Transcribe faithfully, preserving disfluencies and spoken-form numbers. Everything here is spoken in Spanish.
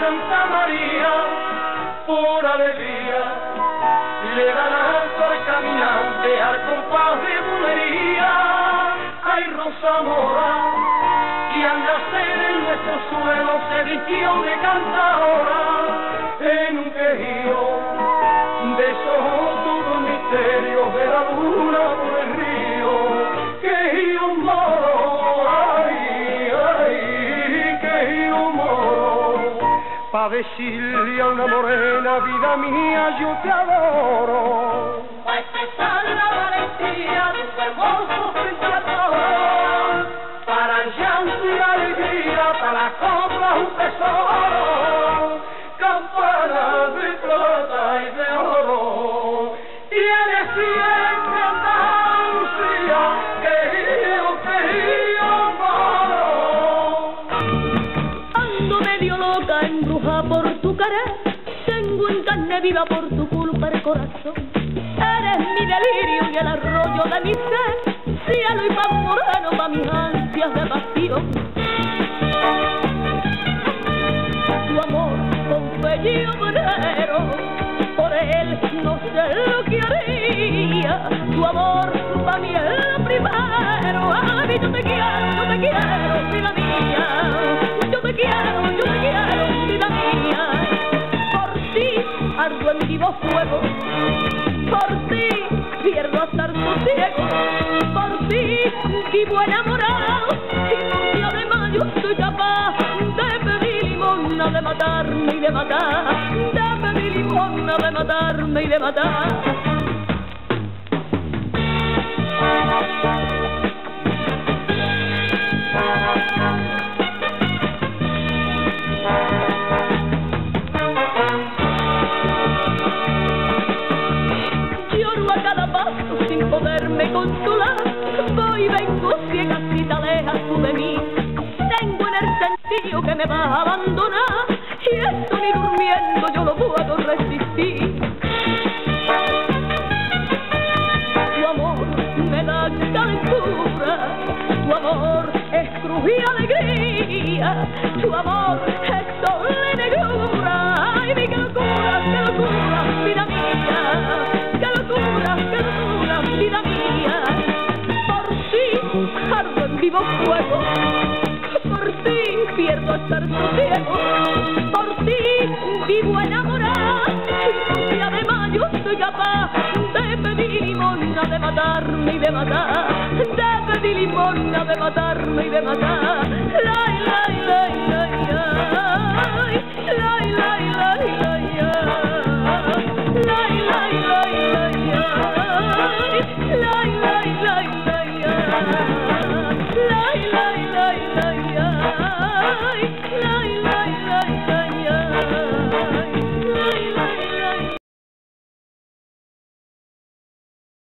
Santa María, por alegría, le dan alto al caminante al compás de bulería. Ay, Rosa Mora, y al nacer en nuestro suelo se vistió de cantadora, en un quejío besó todo el misterio de la luna por el río. Quejío moro, ay, ay, quejío moro, pa' decirle a una morena, vida mía, yo te adoro. Pa' expresar la valentía de tu hermoso frente a todo, para el llanto y la alegría, para las coplas un tesoro, campana de plata y de oro, tiene siempre Andalucía, querido, querido moro. ando medio loca, embruja por tu querer, tengo en carne viva por tu culpa el corazón. Eres mi delirio y el arroyo de mi ser, cielo y pan moreno pa' mis ansias de pasión. Tu amor con fe y obrero, por él no sé lo que haría. Tu amor pa' mí es lo primero. Ay, yo te quiero, yo te quiero, vida mía. Yo te quiero, yo te quiero, vida mía. Por ti ardo en vivo fuego, por ti pierdo hasta el sosiego, por ti vivo enamorado, y por ti además yo soy capaz de pedir limosna, de matarme y de matar, de pedir limosna, de matarme y de matar. Sin poderme consolar, voy y vengo ciega si te alejas tú de mí. Tengo en el sentido que me vas a abandonar, y esto ni durmiendo yo lo puedo resistir. Tu amor me da calentura, tu amor es cruz y alegría, tu amor es sol y negrura. Ay, mi qué locura, qué locura, vida mía, qué locura, qué locura, vida mía. Por ti ardo en vivo fuego, por ti pierdo hasta el sosiego, por ti vivo enamorada, y por ti además yo soy capaz de pedir limosna, de matarme y de matar, de pedir limosna, de matarme y de matar. La, la, la, la, la, la, la, la, la.